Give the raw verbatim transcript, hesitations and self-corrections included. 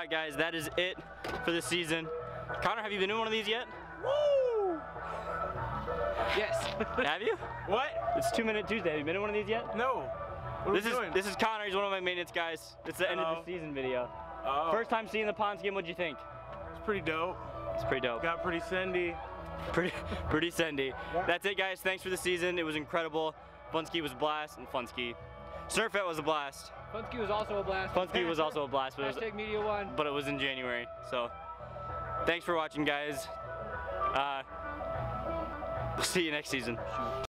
right, guys, that is it for this season. Connor, have you been in one of these yet? Woo! Yes. Have you? What? It's Two Minute Tuesday. Have you been in one of these yet? No. What This are we is doing? this is Connor. He's one of my maintenance guys. It's the end Uh-oh. of the season video. Oh. First time seeing the pond skim. What'd you think? It's pretty dope. It's pretty dope. Got pretty sandy. Pretty, pretty sendy. That's it, guys. Thanks for the season. It was incredible. Funski was a blast, and Funski. Snirtfest was a blast. Funski was also a blast. Funski was also a blast, but it was, Hashtag Media One. but it was in January. So, thanks for watching, guys. Uh, we'll see you next season.